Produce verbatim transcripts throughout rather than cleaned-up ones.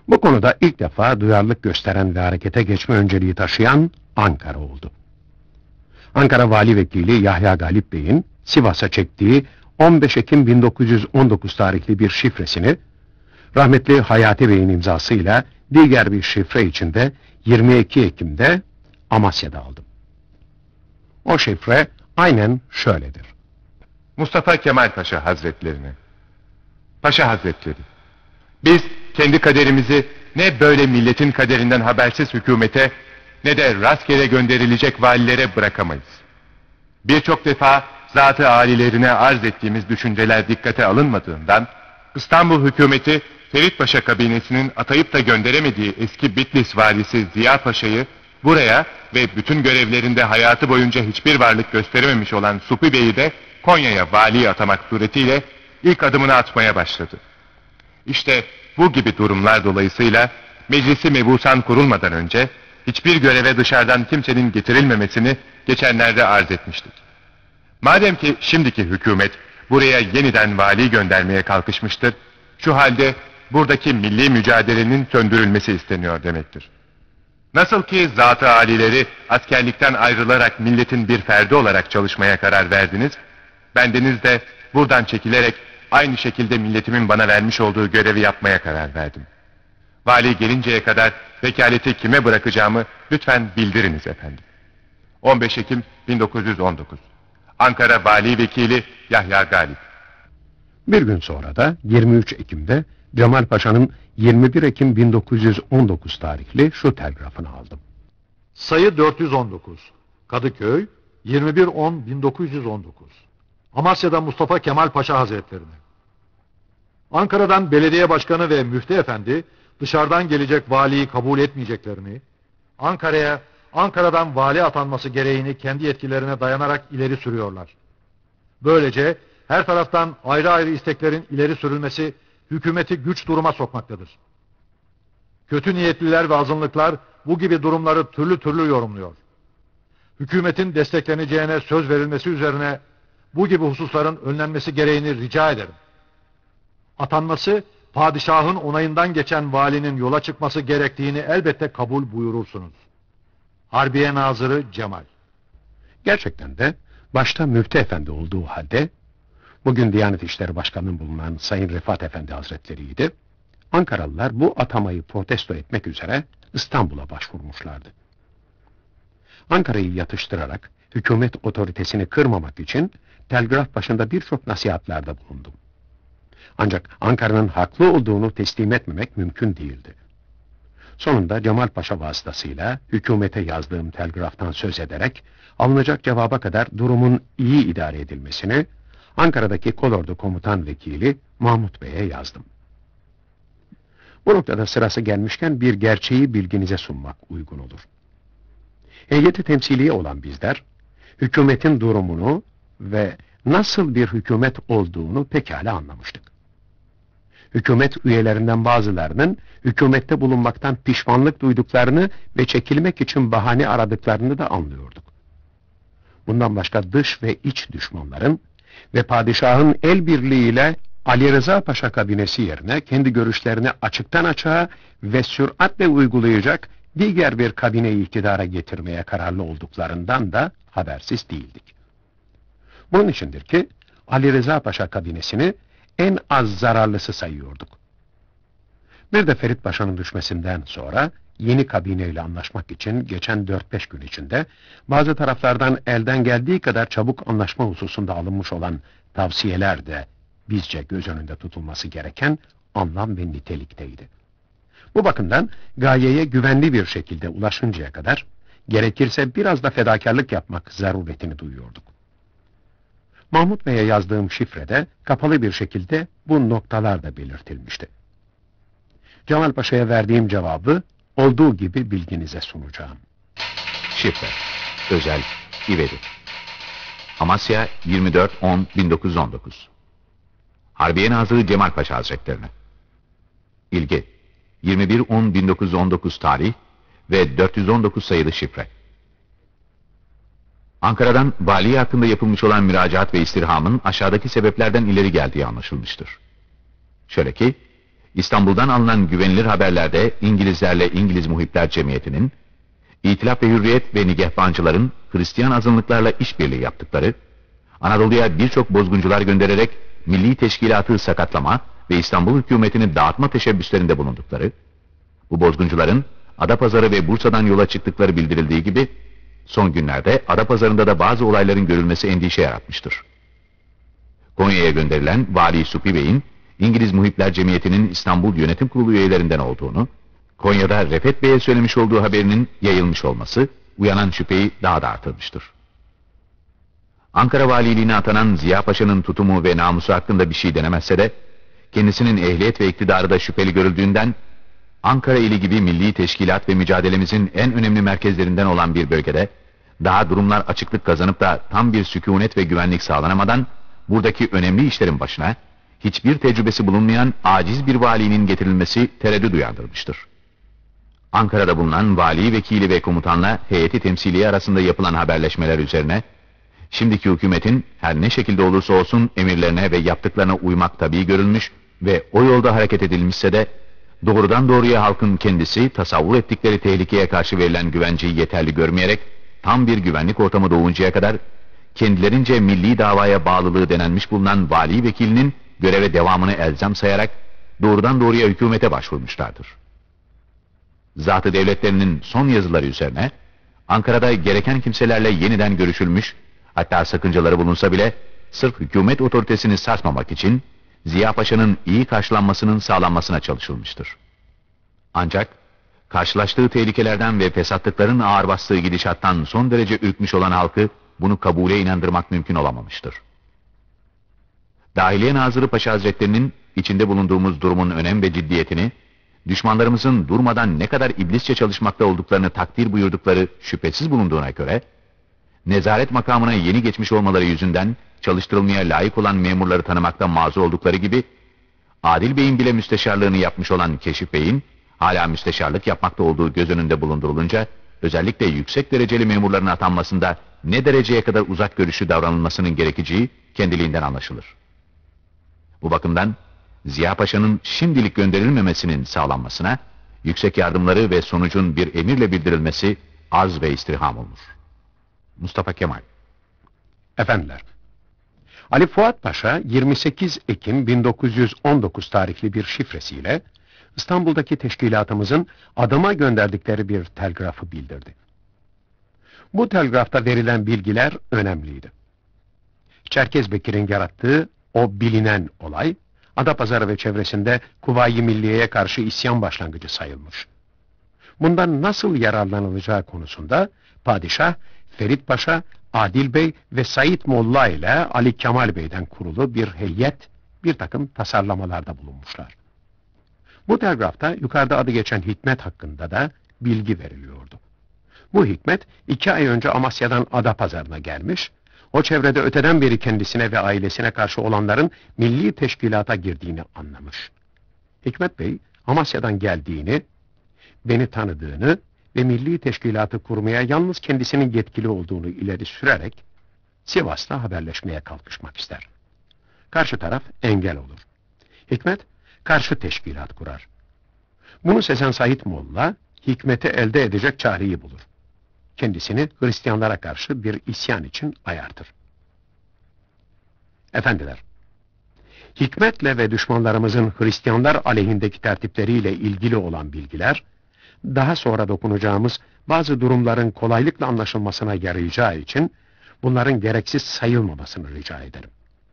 Bu konuda ilk defa duyarlılık gösteren ve harekete geçme önceliği taşıyan Ankara oldu. Ankara Vali Vekili Yahya Galip Bey'in Sivas'a çektiği on beş Ekim bin dokuz yüz on dokuz tarihli bir şifresini, rahmetli Hayati Bey'in imzasıyla diğer bir şifre içinde yirmi iki Ekim'de Amasya'da aldım. O şifre aynen şöyledir. Mustafa Kemal Paşa Hazretlerine. Paşa Hazretleri, biz kendi kaderimizi ne böyle milletin kaderinden habersiz hükümete ne de rastgele gönderilecek valilere bırakamayız. Birçok defa zat-ı âlilerine arz ettiğimiz düşünceler dikkate alınmadığından İstanbul hükümeti Ferit Paşa kabinesinin atayıp da gönderemediği eski Bitlis valisi Ziya Paşa'yı buraya ve bütün görevlerinde hayatı boyunca hiçbir varlık gösterememiş olan Supi Bey'i de Konya'ya vali atamak suretiyle ilk adımını atmaya başladı. İşte bu gibi durumlar dolayısıyla meclisi mebusan kurulmadan önce hiçbir göreve dışarıdan kimsenin getirilmemesini geçenlerde arz etmiştik. Madem ki şimdiki hükümet buraya yeniden vali göndermeye kalkışmıştır, şu halde buradaki milli mücadelenin söndürülmesi isteniyor demektir. Nasıl ki zat-ı âlileri askerlikten ayrılarak milletin bir ferdi olarak çalışmaya karar verdiniz, bendeniz de buradan çekilerek aynı şekilde milletimin bana vermiş olduğu görevi yapmaya karar verdim. Vali gelinceye kadar vekaleti kime bırakacağımı lütfen bildiriniz efendim. on beş Ekim bin dokuz yüz on dokuz Ankara Vali Vekili Yahya Galip. Bir gün sonra da yirmi üç Ekim'de Cemal Paşa'nın yirmi bir Ekim bin dokuz yüz on dokuz tarihli şu telgrafını aldım. Sayı dört yüz on dokuz, Kadıköy, yirmi bir on bin dokuz yüz on dokuz. Amasya'da Mustafa Kemal Paşa Hazretlerine. Ankara'dan belediye başkanı ve müftü efendi dışarıdan gelecek valiyi kabul etmeyeceklerini, Ankara'ya Ankara'dan vali atanması gereğini kendi yetkilerine dayanarak ileri sürüyorlar. Böylece her taraftan ayrı ayrı isteklerin ileri sürülmesi hükümeti güç duruma sokmaktadır. Kötü niyetliler ve azınlıklar bu gibi durumları türlü türlü yorumluyor. Hükümetin destekleneceğine söz verilmesi üzerine bu gibi hususların önlenmesi gereğini rica ederim. Atanması, padişahın onayından geçen valinin yola çıkması gerektiğini elbette kabul buyurursunuz. Harbiye Nazırı Cemal. Gerçekten de başta müftü efendi olduğu halde, bugün Diyanet İşleri Başkanı'nın bulunan Sayın Rifat Efendi Hazretleri'ydi. Ankaralılar bu atamayı protesto etmek üzere İstanbul'a başvurmuşlardı. Ankara'yı yatıştırarak hükümet otoritesini kırmamak için telgraf başında birçok nasihatlerde bulundum. Ancak Ankara'nın haklı olduğunu teslim etmemek mümkün değildi. Sonunda Cemal Paşa vasıtasıyla hükümete yazdığım telgraftan söz ederek alınacak cevaba kadar durumun iyi idare edilmesini Ankara'daki Kolordu Komutan Vekili Mahmut Bey'e yazdım. Bu noktada sırası gelmişken bir gerçeği bilginize sunmak uygun olur. Heyeti temsiliye olan bizler, hükümetin durumunu ve nasıl bir hükümet olduğunu pekala anlamıştık. Hükümet üyelerinden bazılarının hükümette bulunmaktan pişmanlık duyduklarını ve çekilmek için bahane aradıklarını da anlıyorduk. Bundan başka dış ve iç düşmanların ve padişahın el birliğiyle Ali Rıza Paşa kabinesi yerine kendi görüşlerini açıktan açığa ve süratle uygulayacak diğer bir kabineyi iktidara getirmeye kararlı olduklarından da habersiz değildik. Bunun içindir ki Ali Rıza Paşa kabinesini en az zararlısı sayıyorduk. Bir de Ferit Paşa'nın düşmesinden sonra yeni kabineyle anlaşmak için geçen dört beş gün içinde bazı taraflardan elden geldiği kadar çabuk anlaşma hususunda alınmış olan tavsiyeler de bizce göz önünde tutulması gereken anlam ve nitelikteydi. Bu bakımdan gayeye güvenli bir şekilde ulaşıncaya kadar gerekirse biraz da fedakarlık yapmak zaruretini duyuyorduk. Mahmut Bey'e yazdığım şifrede kapalı bir şekilde bu noktalar da belirtilmişti. Cemal Paşa'ya verdiğim cevabı olduğu gibi bilginize sunacağım. Şifre Özel İvedi Amasya yirmi dört on bin dokuz yüz on dokuz Harbiye Nazırı Cemal Paşa Hazretlerine. İlgi yirmi bir on bin dokuz yüz on dokuz tarih ve dört yüz on dokuz sayılı şifre. Ankara'dan vali hakkında yapılmış olan müracaat ve istirhamın aşağıdaki sebeplerden ileri geldiği anlaşılmıştır. Şöyle ki, İstanbul'dan alınan güvenilir haberlerde İngilizlerle İngiliz Muhipler Cemiyeti'nin, İtilaf ve Hürriyet ve Nigehbancıların Hristiyan azınlıklarla işbirliği yaptıkları, Anadolu'ya birçok bozguncular göndererek milli teşkilatı sakatlama ve İstanbul hükümetini dağıtma teşebbüslerinde bulundukları, bu bozguncuların Adapazarı ve Bursa'dan yola çıktıkları bildirildiği gibi, son günlerde Adapazarı'nda da bazı olayların görülmesi endişe yaratmıştır. Konya'ya gönderilen Vali Supi Bey'in İngiliz Muhipler Cemiyeti'nin İstanbul Yönetim Kurulu üyelerinden olduğunu, Konya'da Refet Bey'e söylemiş olduğu haberinin yayılmış olması uyanan şüpheyi daha da artırmıştır. Ankara valiliğine atanan Ziya Paşa'nın tutumu ve namusu hakkında bir şey denemezse de, kendisinin ehliyet ve iktidarı da şüpheli görüldüğünden, Ankara ili gibi milli teşkilat ve mücadelemizin en önemli merkezlerinden olan bir bölgede, daha durumlar açıklık kazanıp da tam bir sükunet ve güvenlik sağlanamadan, buradaki önemli işlerin başına, hiçbir tecrübesi bulunmayan aciz bir valinin getirilmesi tereddüt uyandırmıştır. Ankara'da bulunan vali, vekili ve komutanla heyeti temsiliye arasında yapılan haberleşmeler üzerine, şimdiki hükümetin her ne şekilde olursa olsun emirlerine ve yaptıklarına uymak tabii görülmüş ve o yolda hareket edilmişse de, doğrudan doğruya halkın kendisi tasavvur ettikleri tehlikeye karşı verilen güvenceyi yeterli görmeyerek, tam bir güvenlik ortamı doğuncaya kadar, kendilerince milli davaya bağlılığı denenmiş bulunan vali vekilinin göreve devamını elzem sayarak, doğrudan doğruya hükümete başvurmuşlardır. Zat-ı devletlerinin son yazıları üzerine, Ankara'da gereken kimselerle yeniden görüşülmüş, hatta sakıncaları bulunsa bile, sırf hükümet otoritesini sarsmamak için, Ziya Paşa'nın iyi karşılanmasının sağlanmasına çalışılmıştır. Ancak, karşılaştığı tehlikelerden ve fesatlıkların ağır bastığı gidişattan son derece ürkmüş olan halkı, bunu kabule inandırmak mümkün olamamıştır. Dahiliye Nazırı Paşa Hazretlerinin içinde bulunduğumuz durumun önem ve ciddiyetini, düşmanlarımızın durmadan ne kadar iblisçe çalışmakta olduklarını takdir buyurdukları şüphesiz bulunduğuna göre, nezaret makamına yeni geçmiş olmaları yüzünden çalıştırılmaya layık olan memurları tanımakta mazur oldukları gibi, Adil Bey'in bile müsteşarlığını yapmış olan Keşif Bey'in, hala müsteşarlık yapmakta olduğu göz önünde bulundurulunca, özellikle yüksek dereceli memurların atanmasında ne dereceye kadar uzak görüşlü davranılmasının gerekeceği kendiliğinden anlaşılır. Bu bakımdan, Ziya Paşa'nın şimdilik gönderilmemesinin sağlanmasına, yüksek yardımları ve sonucun bir emirle bildirilmesi arz ve istirham olunur. Mustafa Kemal. Efendiler, Ali Fuat Paşa yirmi sekiz Ekim bin dokuz yüz on dokuz tarihli bir şifresiyle İstanbul'daki teşkilatımızın adama gönderdikleri bir telgrafı bildirdi. Bu telgrafta verilen bilgiler önemliydi. Çerkez Bekir'in yarattığı o bilinen olay, Adapazarı ve çevresinde Kuvayi Milliye'ye karşı isyan başlangıcı sayılmış. Bundan nasıl yararlanılacağı konusunda padişah, Ferit Paşa, Adil Bey ve Said Molla ile Ali Kemal Bey'den kurulu bir heyet bir takım tasarlamalarda bulunmuşlar. Bu telgrafta yukarıda adı geçen Hikmet hakkında da bilgi veriliyordu. Bu Hikmet iki ay önce Amasya'dan Adapazarı'na gelmiş, o çevrede öteden beri kendisine ve ailesine karşı olanların milli teşkilata girdiğini anlamış. Hikmet Bey, Amasya'dan geldiğini, beni tanıdığını ve milli teşkilatı kurmaya yalnız kendisinin yetkili olduğunu ileri sürerek, Sivas'ta haberleşmeye kalkışmak ister. Karşı taraf engel olur. Hikmet, karşı teşkilat kurar. Bunu sezen Said Molla, Hikmet'i elde edecek çareyi bulur. Kendisini Hristiyanlara karşı bir isyan için ayartır. Efendiler, Hikmet'le ve düşmanlarımızın Hristiyanlar aleyhindeki tertipleriyle ilgili olan bilgiler, daha sonra dokunacağımız bazı durumların kolaylıkla anlaşılmasına yarayacağı için, bunların gereksiz sayılmamasını rica ederim.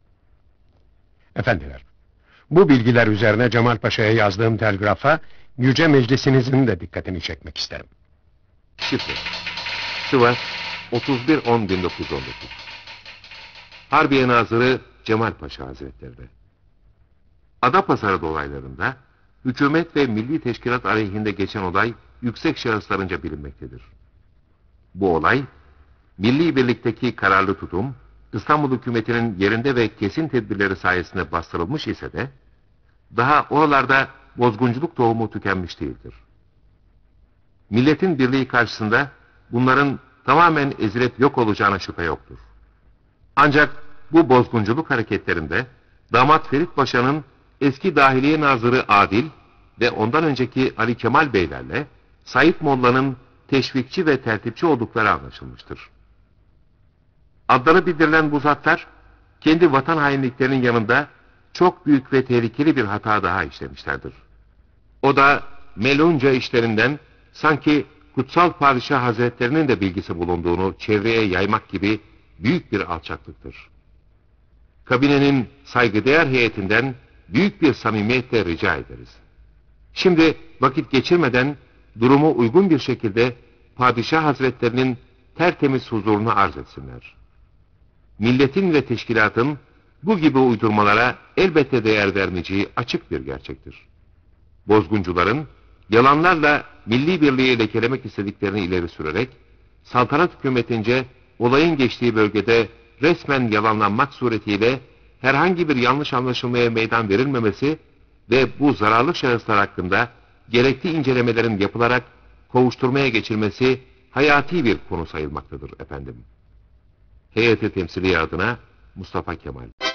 Efendiler, bu bilgiler üzerine Cemal Paşa'ya yazdığım telgrafa, Yüce Meclisinizin de dikkatini çekmek isterim. Şifre Sivas otuz bir on bin dokuz yüz on dokuz Harbiye Nazırı Cemal Paşa Hazretleri. Adapazarı olaylarında hükümet ve milli teşkilat aleyhinde geçen olay yüksek şahıslarınca bilinmektedir. Bu olay, milli birlikteki kararlı tutum, İstanbul hükümetinin yerinde ve kesin tedbirleri sayesinde bastırılmış ise de, daha oralarda bozgunculuk tohumu tükenmiş değildir. Milletin birliği karşısında bunların tamamen ezilip yok olacağına şüphe yoktur. Ancak bu bozgunculuk hareketlerinde damat Ferit Paşa'nın eski Dahiliye Nazırı Adil ve ondan önceki Ali Kemal Beylerle Said Molla'nın teşvikçi ve tertipçi oldukları anlaşılmıştır. Adları bildirilen bu zatlar, kendi vatan hainliklerinin yanında çok büyük ve tehlikeli bir hata daha işlemişlerdir. O da melunca işlerinden sanki Kutsal Padişah Hazretlerinin de bilgisi bulunduğunu çevreye yaymak gibi büyük bir alçaklıktır. Kabinenin saygıdeğer heyetinden büyük bir samimiyetle rica ederiz. Şimdi vakit geçirmeden durumu uygun bir şekilde Padişah Hazretlerinin tertemiz huzuruna arz etsinler. Milletin ve teşkilatın bu gibi uydurmalara elbette değer vermeyeceği açık bir gerçektir. Bozguncuların yalanlarla milli birliği lekelemek istediklerini ileri sürerek, saltanat hükümetince olayın geçtiği bölgede resmen yalanlanmak suretiyle herhangi bir yanlış anlaşılmaya meydan verilmemesi ve bu zararlı şahıslar hakkında gerekli incelemelerin yapılarak kovuşturmaya geçilmesi hayati bir konu sayılmaktadır efendim. Heyeti temsiliye adına Mustafa Kemal.